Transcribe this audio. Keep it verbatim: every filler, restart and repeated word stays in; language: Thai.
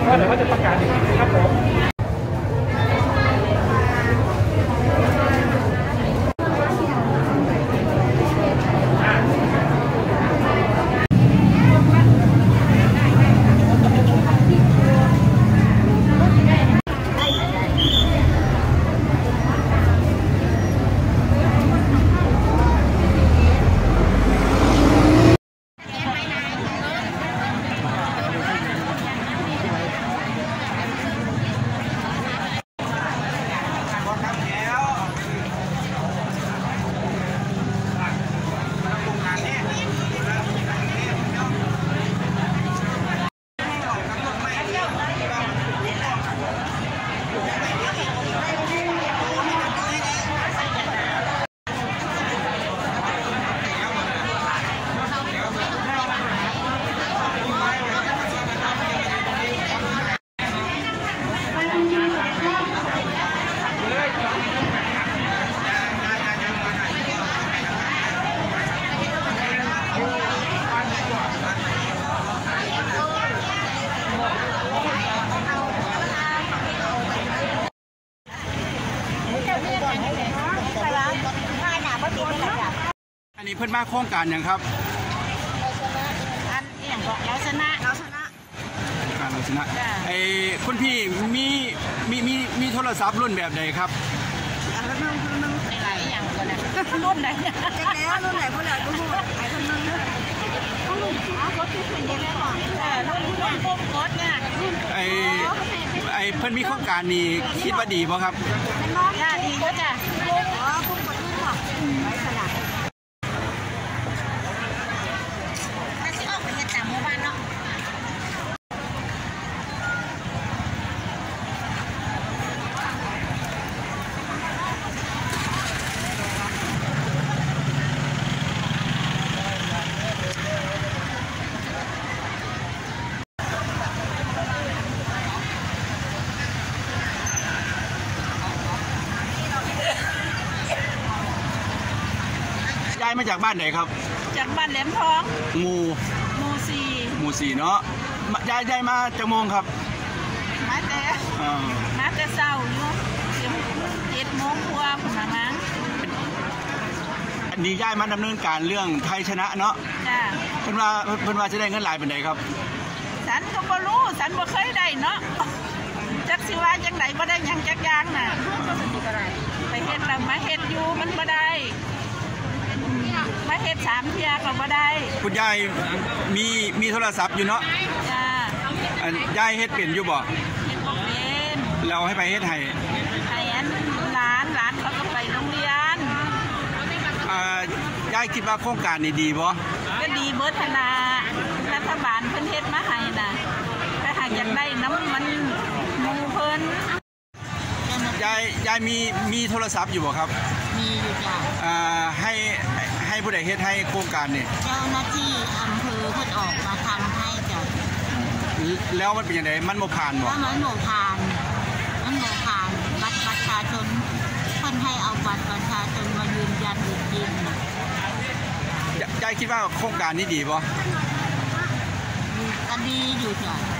เพราะเดี๋ยวเขาจะประกาศอีกทีครับผมอันนี้เพื่อนมาโครงการอย่างครับอันอย่างบอกเราชนะเราชนะการเราชนะไอ้คุณพี่มีมีมีมีโทรศัพท์รุ่นแบบใดครับอันละนึงคนนึงหลายอย่างก่อนนะรุ่นไหนเนี่ยแจ้งแล้วรุ่นไหนพวกเราดูไอ้คนนึงเขารุ่นเขารถที่เป็นยังไงก่อนแต่รุ่นรุ่นพวกรถเนี่ยไอ้ไอ้เพื่อนมีโครงการนี้คิดว่าดีป่ะครับย่าดีก็จะอ๋อพวกคนรุ่นหรอไว้สลัดย้ายมาจากบ้านไหนครับจากบ้านแหลมทองหมู่หมู่สี่หมู่สี่เนาะย้ายย้ายมาจากโมงครับมาแต่มาแต่เช้าอยู่เจ็ดโมงกว่าผมมางั้นอันนี้ย้ายมาดำเนินการเรื่องไทยชนะเนาะจ้าเพิ่นว่าเพิ่นว่าจะได้เงินหลายเป็นไงครับฉันก็บ่รู้ฉันบ่เคยได้เนาะจักสิว่าจังไหนบ่ได้ยังจักอย่างน่ะไปเฮ็ดแล้วมาเฮ็ดอยู่มันบ่ได้มาเฮ็ดสามเที่ยก็บ่ได้คุณยายมีมีโทรศัพท์อยู่เนาะจ้ายายเฮ็ดเป็นอยู่บ่เฮ็ดบ่เป็นเราให้ไปเฮ็ดให้ให้อันหลานหลานเขาก็ไปโรงเรียนอ่ายายคิดว่าโครงการนี้ดีบ่ก็ดีเบิดนารัฐบาลเพิ่นเฮ็ดมาให้น่ะถ้าหากอยากได้น้ำมันหมู่เพิ่นยายยายมีมีโทรศัพท์อยู่บ่ครับมีอยู่จ้ะอ่าให้ให้ผู้ใดเฮ็ดให้โครงการนี่เจ้าหน้าที่อำเภอเพิ่นออกมาทำให้จ้ะแล้วมันเป็นยังไงมันบ่ผ่านบ่มันบ่ผ่านมันบ่ผ่านบัตรประชาชนเพิ่นให้เอาบัตรประชาชนมายืนยันอีกทียายคิดว่าโครงการนี้ดีบ่ก็ดีอยู่จ้ะ